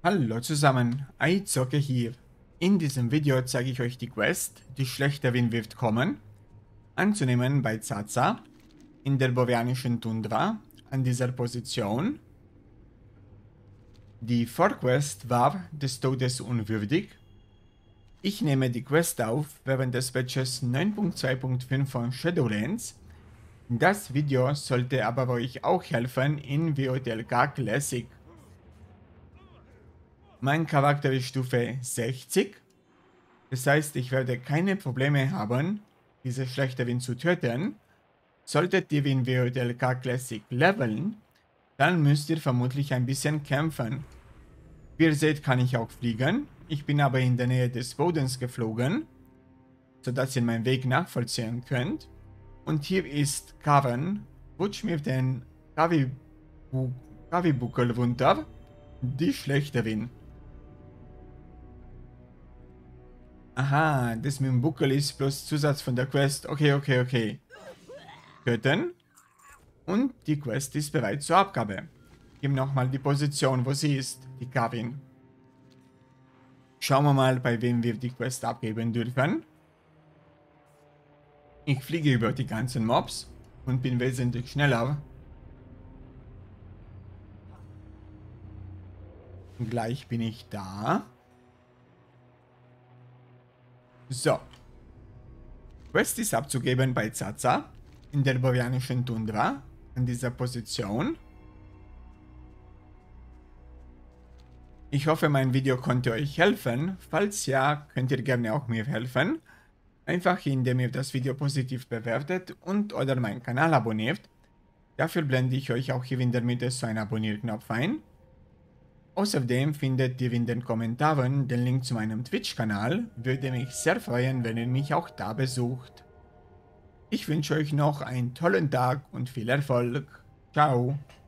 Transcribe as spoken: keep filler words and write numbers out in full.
Hallo zusammen, iZocke hier. In diesem Video zeige ich euch die Quest, die schlechter Wind wird kommen, anzunehmen bei Zaza, in der boreanischen Tundra, an dieser Position. Die Vorquest war des Todes unwürdig. Ich nehme die Quest auf während des Patches neun Punkt zwei Punkt fünf von Shadowlands. Das Video sollte aber euch auch helfen in W O T L K Classic. Mein Charakter ist Stufe sechzig, das heißt, ich werde keine Probleme haben, diese schlechte Wind zu töten. Solltet ihr in W O T L K Classic leveln, dann müsst ihr vermutlich ein bisschen kämpfen. Wie ihr seht, kann ich auch fliegen, ich bin aber in der Nähe des Bodens geflogen, sodass ihr meinen Weg nachvollziehen könnt. Und hier ist Karen, rutsch mir den Kavi-Buckel runter, die schlechte Wind. Aha, das mit dem Buckel ist bloß Zusatz von der Quest. Okay, okay, okay. Töten. Und die Quest ist bereit zur Abgabe. Gib nochmal die Position, wo sie ist, die Kavin. Schauen wir mal, bei wem wir die Quest abgeben dürfen. Ich fliege über die ganzen Mobs und bin wesentlich schneller. Gleich bin ich da. So. Quest ist abzugeben bei Zaza in der boreanischen Tundra an dieser Position. Ich hoffe, mein Video konnte euch helfen. Falls ja, könnt ihr gerne auch mir helfen. Einfach indem ihr das Video positiv bewertet und oder meinen Kanal abonniert. Dafür blende ich euch auch hier in der Mitte so einen Abonnierknopf ein. Außerdem findet ihr in den Kommentaren den Link zu meinem Twitch-Kanal. Würde mich sehr freuen, wenn ihr mich auch da besucht. Ich wünsche euch noch einen tollen Tag und viel Erfolg. Ciao.